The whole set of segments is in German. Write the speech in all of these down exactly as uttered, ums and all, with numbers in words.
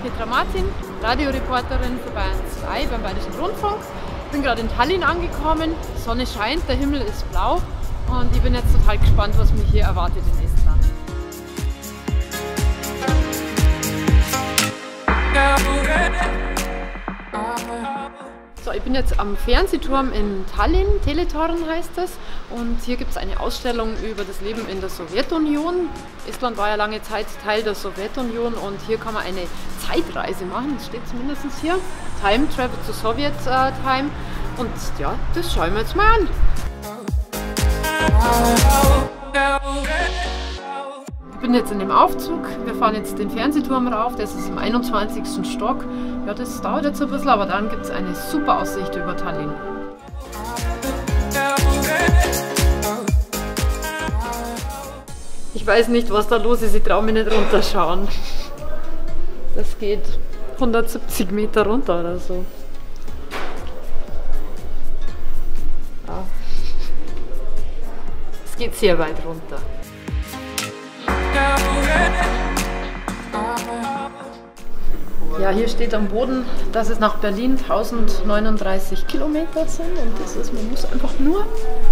Petra Martin, Radioreporterin für Bayern zwei beim Bayerischen Rundfunk. Ich bin gerade in Tallinn angekommen, die Sonne scheint, der Himmel ist blau und ich bin jetzt total gespannt, was mich hier erwartet in Estland. So, ich bin jetzt am Fernsehturm in Tallinn, Teletorn heißt das, und hier gibt es eine Ausstellung über das Leben in der Sowjetunion. Estland war ja lange Zeit Teil der Sowjetunion und hier kann man eine Zeitreise machen, das steht zumindest hier, Time Travel to Soviet uh, Time, und ja, das schauen wir jetzt mal an. Ich bin jetzt in dem Aufzug, wir fahren jetzt den Fernsehturm rauf, das ist im einundzwanzigsten Stock. Ja, das dauert jetzt ein bisschen, aber dann gibt es eine super Aussicht über Tallinn. Ich weiß nicht, was da los ist, ich traue mich nicht runterschauen. Das geht hundertsiebzig Meter runter oder so. Ja. Es geht sehr weit runter. Ja, hier steht am Boden, dass es nach Berlin tausendneununddreißig Kilometer sind und das ist, man muss einfach nur.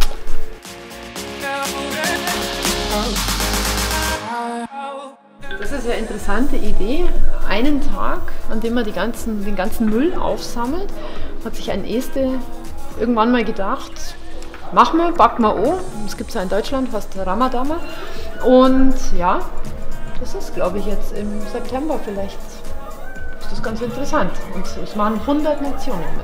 Das ist ja eine interessante Idee. Einen Tag, an dem man die ganzen, den ganzen Müll aufsammelt, hat sich ein Este irgendwann mal gedacht, mach mal, back mal an. Das gibt es ja in Deutschland, fast Ramadama. Und ja, das ist, glaube ich, jetzt im September vielleicht. Das ist ganz interessant und es waren hundert Nationen mit.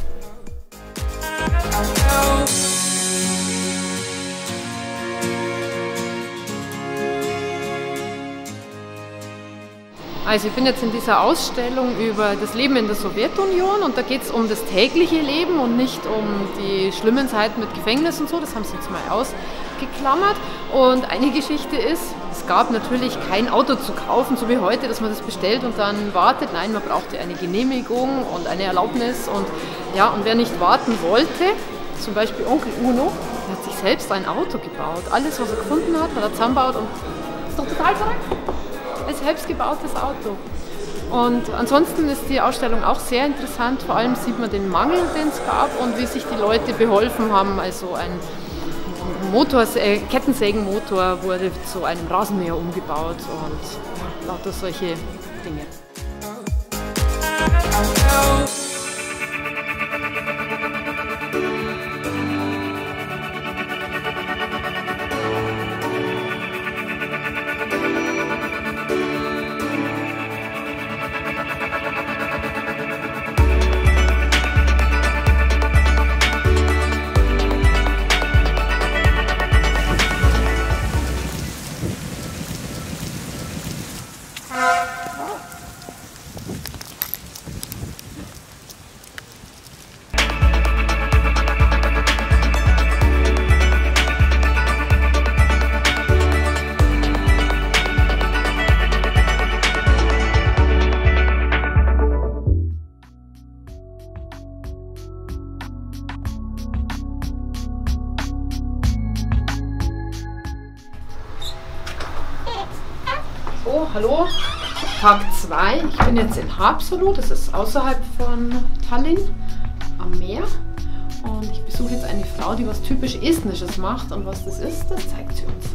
Also ich bin jetzt in dieser Ausstellung über das Leben in der Sowjetunion und da geht es um das tägliche Leben und nicht um die schlimmen Zeiten mit Gefängnis und so, das haben sie jetzt mal ausgeklammert. Und eine Geschichte ist, es gab natürlich kein Auto zu kaufen, so wie heute, dass man das bestellt und dann wartet. Nein, man brauchte eine Genehmigung und eine Erlaubnis und ja, und wer nicht warten wollte, zum Beispiel Onkel Uno, der hat sich selbst ein Auto gebaut. Alles, was er gefunden hat, hat er zusammengebaut und das ist doch total verrückt. Ein selbstgebautes Auto. Und ansonsten ist die Ausstellung auch sehr interessant, vor allem sieht man den Mangel, den es gab und wie sich die Leute beholfen haben. Also ein Motor, äh, Kettensägenmotor wurde zu einem Rasenmäher umgebaut und ja, lauter solche Dinge. Oh, hallo, Tag zwei. Ich bin jetzt in Haapsalu, das ist außerhalb von Tallinn am Meer. Und ich besuche jetzt eine Frau, die was typisch Estnisches macht. Und was das ist, das zeigt sie uns.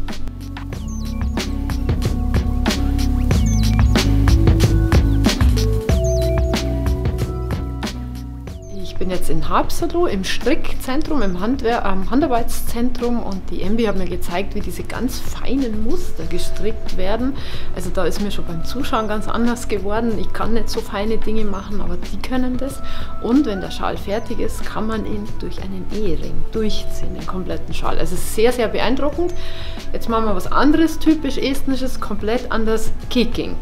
Ich bin jetzt in Haapsalu im Strickzentrum, im Handwer ähm, Handarbeitszentrum und die Embi hat mir gezeigt, wie diese ganz feinen Muster gestrickt werden. Also da ist mir schon beim Zuschauen ganz anders geworden. Ich kann nicht so feine Dinge machen, aber die können das. Und wenn der Schal fertig ist, kann man ihn durch einen Ehering durchziehen, den kompletten Schal. Also es ist sehr, sehr beeindruckend. Jetzt machen wir was anderes, typisch Estnisches, komplett anders, Kicking.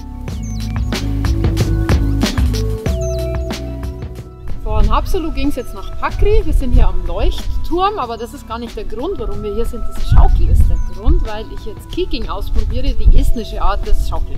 Von Haapsalu ging es jetzt nach Pakri. Wir sind hier am Leuchtturm, aber das ist gar nicht der Grund, warum wir hier sind. Diese Schaukel ist der Grund, weil ich jetzt Kicking ausprobiere, die estnische Art des Schaukelns.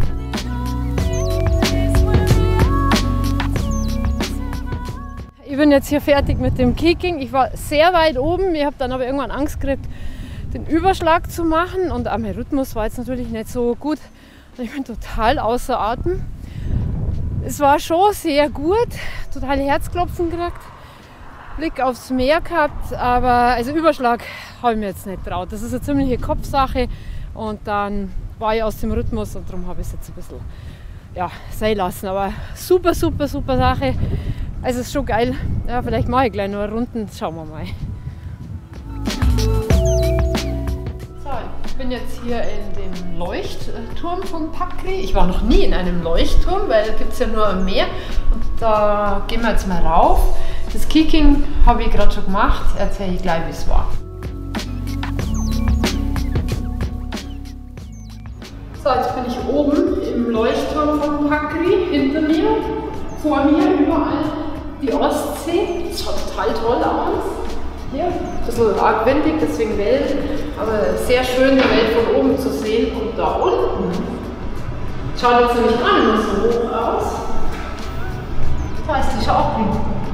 Ich bin jetzt hier fertig mit dem Kicking. Ich war sehr weit oben, ich habe dann aber irgendwann Angst gekriegt, den Überschlag zu machen und am Rhythmus war jetzt natürlich nicht so gut. Ich bin total außer Atem. Es war schon sehr gut, total Herzklopfen gekriegt, Blick aufs Meer gehabt, aber also Überschlag habe ich mir jetzt nicht traut. Das ist eine ziemliche Kopfsache und dann war ich aus dem Rhythmus und darum habe ich es jetzt ein bisschen ja, sein lassen. Aber super, super, super Sache. Also es ist schon geil. Ja, vielleicht mache ich gleich noch Runden, schauen wir mal. So, ich bin jetzt hier in dem Leuchtturm von Pakri. Ich war noch nie in einem Leuchtturm, weil da gibt es ja nur am Meer. Und da gehen wir jetzt mal rauf. Das Kicking habe ich gerade schon gemacht. Erzähle ich gleich, wie es war. So, jetzt bin ich oben im Leuchtturm von Pakri. Hinter mir, vor mir, überall die Ostsee. Das schaut total toll aus. Hier, ein bisschen arg windig, deswegen Wellen, aber sehr schön, die Welt von oben zu sehen. Und da unten schaut jetzt nämlich gar nicht mehr so hoch aus. Da ist die Schaukel.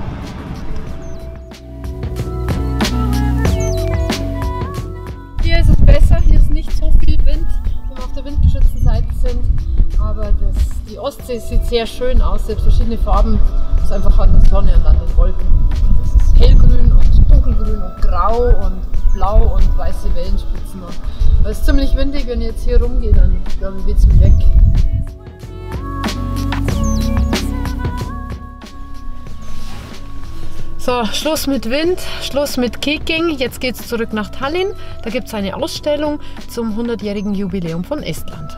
Hier ist es besser, hier ist nicht so viel Wind, wenn wir auf der windgeschützten Seite sind. Aber das, die Ostsee sieht sehr schön aus, sie hat verschiedene Farben. Das ist einfach an der Sonne und an den Wolken. Das ist hellgrün und dunkelgrün und grau und blau und weiße Wellenspitzen. Aber es ist ziemlich windig, wenn ich jetzt hier rumgehe, dann glaube ich, weht es mir weg. So, Schluss mit Wind, Schluss mit Kicking. Jetzt geht es zurück nach Tallinn. Da gibt es eine Ausstellung zum hundertjährigen Jubiläum von Estland.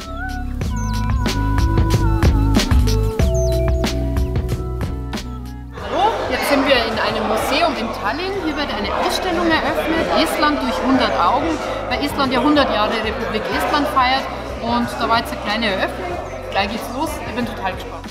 Jetzt sind wir in einem Museum in Tallinn. Hier wird eine Ausstellung eröffnet, Estland durch hundert Augen, weil Estland ja hundert Jahre Republik Estland feiert. Und da war jetzt eine kleine Eröffnung. Gleich geht's los. Ich bin total gespannt.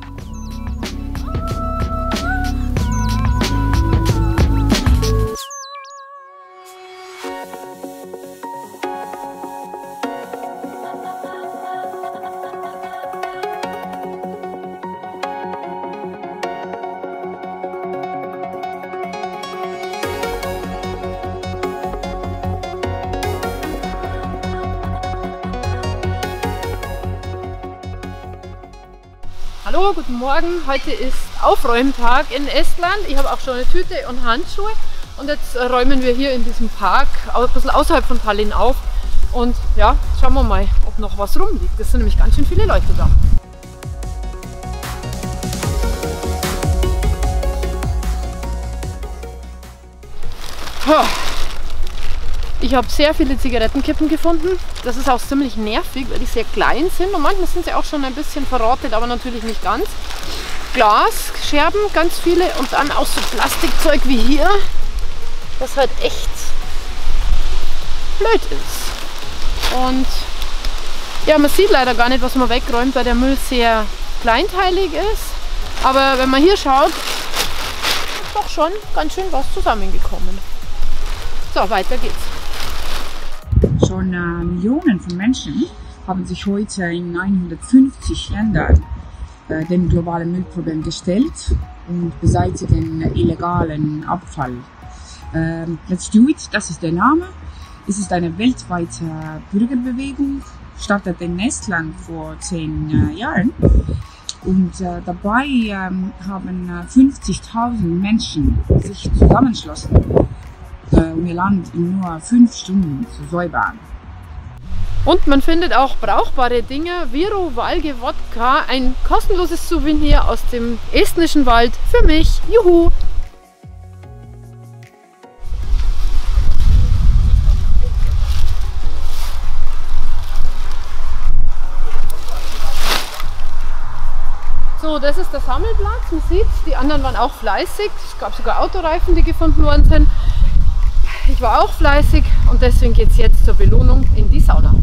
Hallo, guten Morgen. Heute ist Aufräumtag in Estland. Ich habe auch schon eine Tüte und Handschuhe. Und jetzt räumen wir hier in diesem Park ein bisschen außerhalb von Tallinn auf. Und ja, schauen wir mal, ob noch was rumliegt. Es sind nämlich ganz schön viele Leute da. Ich habe sehr viele Zigarettenkippen gefunden. Das ist auch ziemlich nervig, weil die sehr klein sind und manchmal sind sie auch schon ein bisschen verrottet, aber natürlich nicht ganz. Glasscherben, ganz viele und dann auch so Plastikzeug wie hier, das halt echt blöd ist. Und ja, man sieht leider gar nicht, was man wegräumt, weil der Müll sehr kleinteilig ist. Aber wenn man hier schaut, ist doch schon ganz schön was zusammengekommen. So, weiter geht's. Schon äh, Millionen von Menschen haben sich heute in hundertfünfzig Ländern äh, dem globalen Müllproblem gestellt und beseitigen illegalen Abfall. Äh, Let's Do It, das ist der Name. Es ist eine weltweite Bürgerbewegung, startet in Estland vor zehn äh, Jahren. Und äh, dabei äh, haben äh, fünfzigtausend Menschen sich zusammengeschlossen, um ihr Land in nur fünf Stunden zu säubern. Und man findet auch brauchbare Dinge, Viro Valge Wodka, ein kostenloses Souvenir aus dem estnischen Wald für mich. Juhu! So, das ist der Sammelplatz, man sieht, die anderen waren auch fleißig. Es gab sogar Autoreifen, die gefunden worden sind. Ich war auch fleißig und deswegen geht es jetzt zur Belohnung in die Sauna.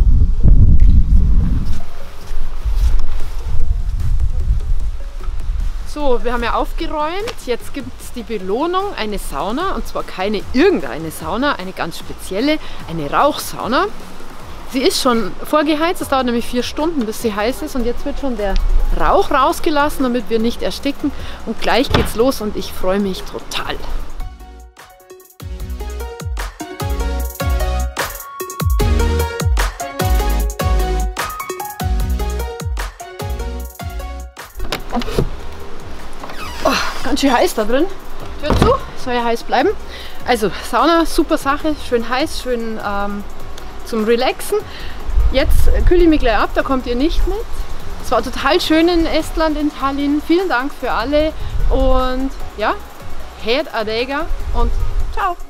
So, wir haben ja aufgeräumt, jetzt gibt es die Belohnung, eine Sauna, und zwar keine irgendeine Sauna, eine ganz spezielle, eine Rauchsauna. Sie ist schon vorgeheizt, es dauert nämlich vier Stunden, bis sie heiß ist, und jetzt wird schon der Rauch rausgelassen, damit wir nicht ersticken, und gleich geht's los und ich freue mich total. Oh, ganz schön heiß da drin. Tür zu, soll ja heiß bleiben. Also Sauna, super Sache, schön heiß, schön ähm, zum Relaxen. Jetzt kühle ich mich gleich ab, da kommt ihr nicht mit. Es war total schön in Estland, in Tallinn. Vielen Dank für alle und ja, Head Adega und ciao!